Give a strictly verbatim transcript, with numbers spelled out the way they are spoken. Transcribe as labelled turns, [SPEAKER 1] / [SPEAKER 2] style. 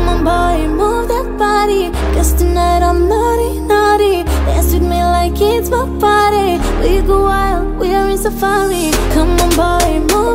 [SPEAKER 1] on boy, move that body, 'cause tonight I'm naughty, naughty. Dance with me like it's my party. We go wild, we are in safari. Come on boy, move